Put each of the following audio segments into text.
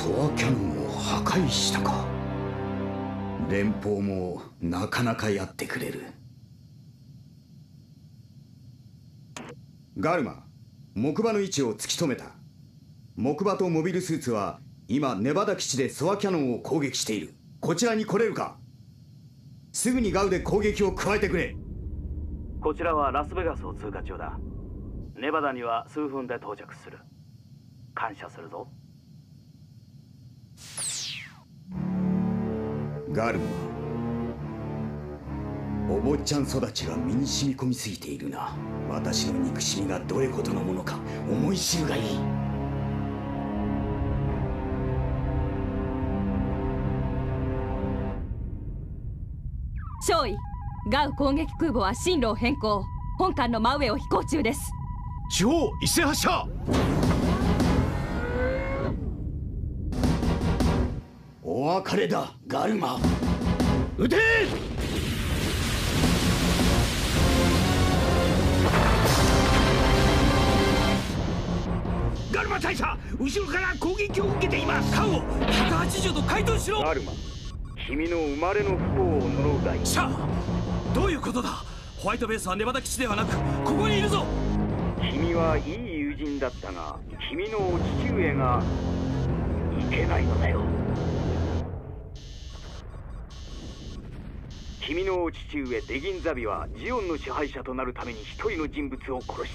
ソアキャノンを破壊したか。連邦もなかなかやってくれる。ガルマ、木馬の位置を突き止めた。木馬とモビルスーツは今ネバダ基地でソアキャノンを攻撃している。こちらに来れるか。すぐにガウで攻撃を加えてくれ。 こちらはラスベガスを通過中だ。ネバダには数分で到着する。感謝するぞ。 ガルマ、お坊ちゃん育ちが身に染み込みすぎているな。私の憎しみがどれほどのものか思い知るがいい。 少尉、ガウ攻撃空母は進路を変更。本艦の真上を飛行中です。 四方一斉発射。 お別れだ、ガルマ。 撃て！ガルマ大佐、後ろから攻撃を受けています。艦を180度回転しろ。 ガルマ、君の生まれの不幸を呪うがいい。 シャー、どういうことだ。ホワイトベースはネバダ基地ではなくここにいるぞ。 君はいい友人だったが、君のお父上がいけないのだよ。君のお父上デギンザビはジオンの支配者となるために一人の人物を殺した。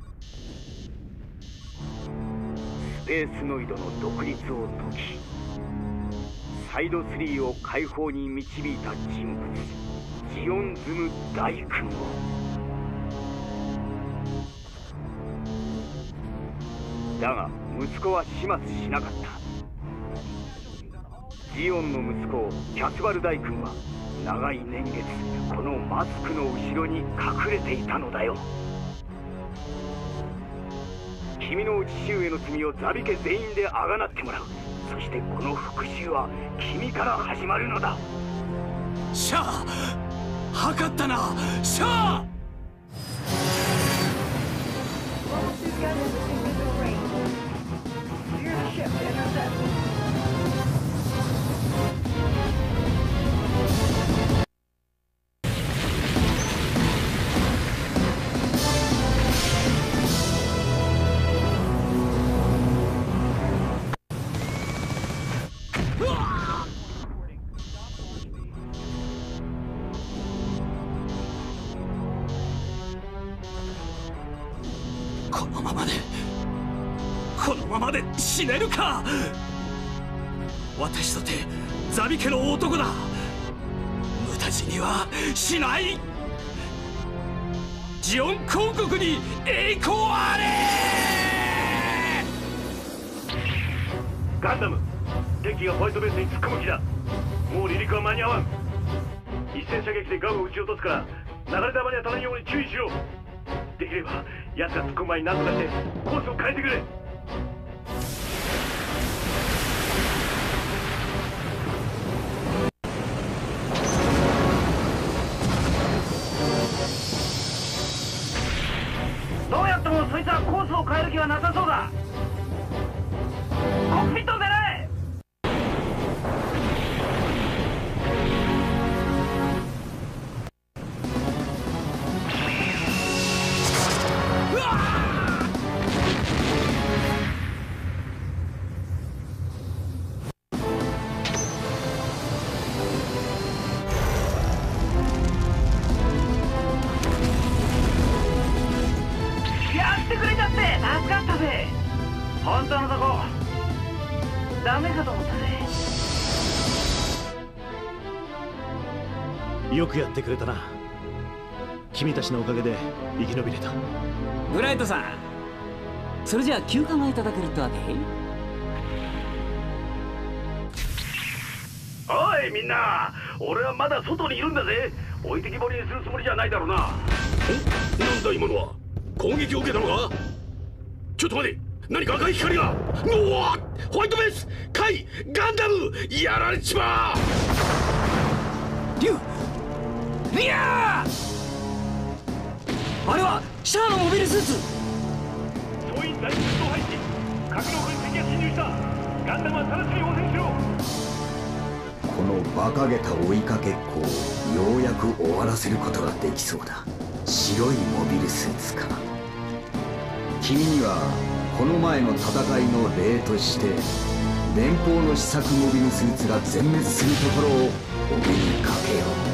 スペースノイドの独立を解き、サイド3を解放に導いた人物、ジオンズム大君を。だが息子は始末しなかった。ジオンの息子キャスバル大君は長い年月このマスクの後ろに隠れていたのだよ。君の父上の罪をザビ家全員であがなってもらう。そしてこの復讐は君から始まるのだ。 シャー、測ったな。シャー。このままで死ねるか。私とてザビ家の男だ。無駄死にはしない。ジオン公国に栄光あれ。 ガンダム、敵がホワイトベースに突っ込む気だ。もう離陸は間に合わん。一斉射撃でガウを撃ち落とすから流れ弾に当たらんように注意しろ。できれば奴が突っ込む前に何とかしてコースを変えてくれ。 どうやってもそいつはコースを変える気はなさそうだ。コックピットを狙え。本当のとこダメかと思ったぜ。 よくやってくれたな。君たちのおかげで生き延びれた。 ブライトさん、それじゃあ休暇がいただけるってわけ？ おいみんな、俺はまだ外にいるんだぜ。置いてきぼりにするつもりじゃないだろうな。なんだ今のは。攻撃を受けたのか。ちょっと待て、何か赤い光が。うわ、ホワイトベース、カイ、ガンダム、やられちまう。 リアー、あれはシャアのモビルスーツ。 総員大出動配置。格納庫に敵が侵入した。ガガンダムは直ちに応戦しろ。 この馬鹿げた追いかけっこをようやく終わらせることができそうだ。白いモビルスーツか。君にはこの前の戦いの例として連邦の試作モビルスーツが全滅するところをお目にかけよう。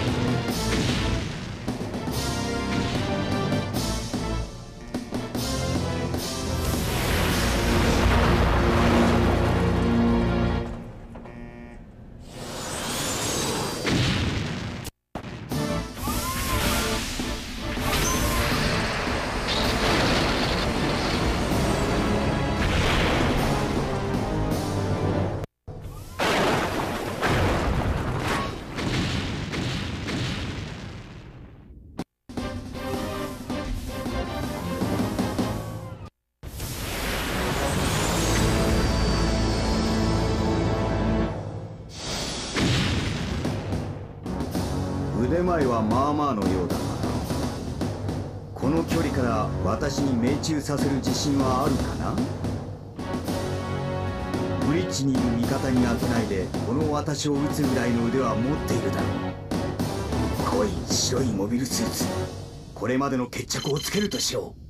腕前はまあまあのようだが、この距離から私に命中させる自信はあるかな。ブリッジにいる味方に当てないでこの私を撃つぐらいの腕は持っているだろう。濃い白いモビルスーツ、これまでの決着をつけるとしよう。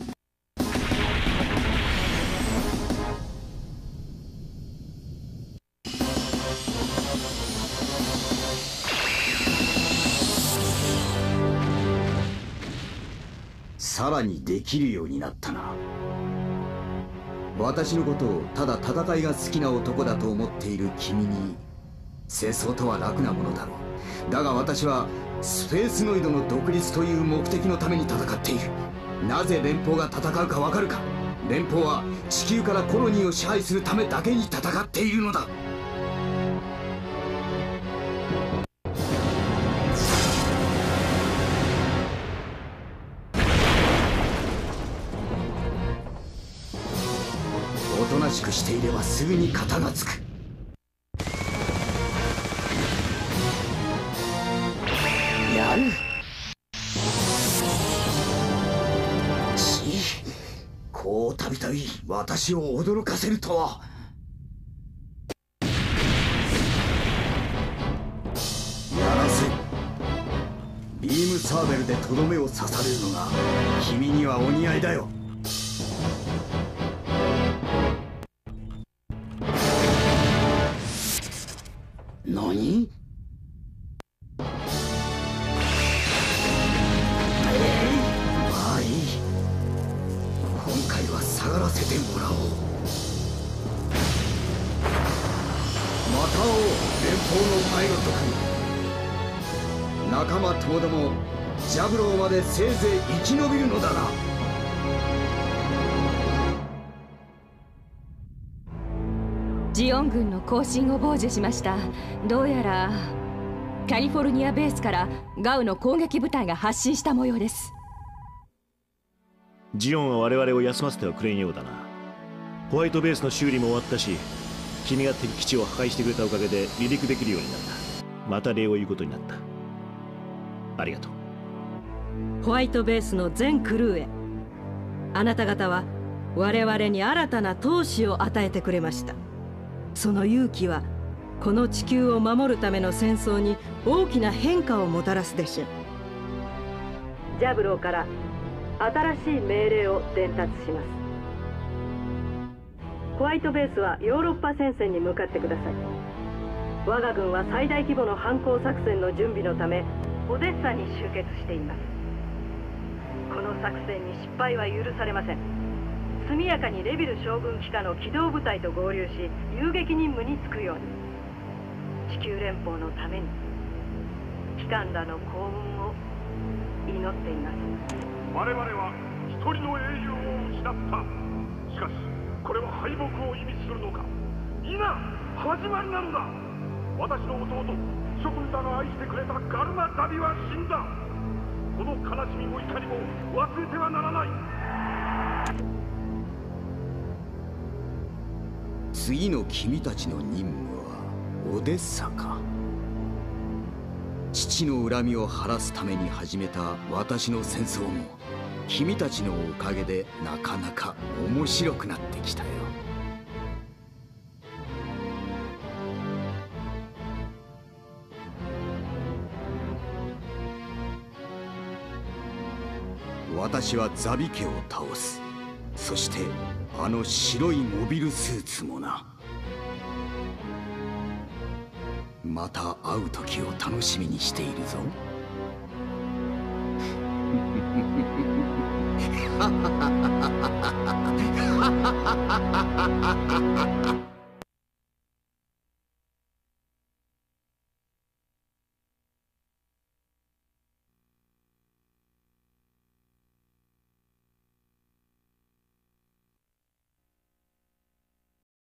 さらにできるようになったな。私のことをただ戦いが好きな男だと思っている君に戦争とは楽なものだろう。だが私はスペースノイドの独立という目的のために戦っている。なぜ連邦が戦うかわかるか。連邦は地球からコロニーを支配するためだけに戦っているのだ。おとなしくしていればすぐに片がつく。やる。こうたびたび私を驚かせるとは。やらせ。ビームサーベルでとどめを刺されるのが君にはお似合いだよ。何？まあいい。今回は下がらせてもらおう。また会おう、連邦のパイロット君。仲間ともどもジャブローまでせいぜい生き延びるのだな。 ジオン軍の行進を傍受しました。どうやらカリフォルニアベースからガウの攻撃部隊が発進した模様です。 ジオンは我々を休ませてはくれんようだな。ホワイトベースの修理も終わったし、君が敵基地を破壊してくれたおかげで離陸できるようになった。また礼を言うことになった。ありがとう。 ホワイトベースの全クルーへ、あなた方は我々に新たな闘志を与えてくれました。その勇気はこの地球を守るための戦争に大きな変化をもたらすでしょう。ジャブローから新しい命令を伝達します。ホワイトベースはヨーロッパ戦線に向かってください。我が軍は最大規模の反攻作戦の準備のためオデッサに集結しています。この作戦に失敗は許されません。速やかにレビル将軍機下の機動部隊と合流し、遊撃任務に就くように。地球連邦のために機関らの幸運を祈っています。 我々は一人の英雄を失った。しかしこれは敗北を意味するのか。今始まりなのだ。私の弟諸君らの愛してくれたガルマダビは死んだ。この悲しみも怒りも忘れてはならない。 次の君たちの任務はオデッサか。父の恨みを晴らすために始めた私の戦争も君たちのおかげでなかなか面白くなってきたよ。 私はザビ家を倒す。そしてあの白いモビルスーツもな。また会う時を楽しみにしているぞ。ハハハハハハハハハハハ。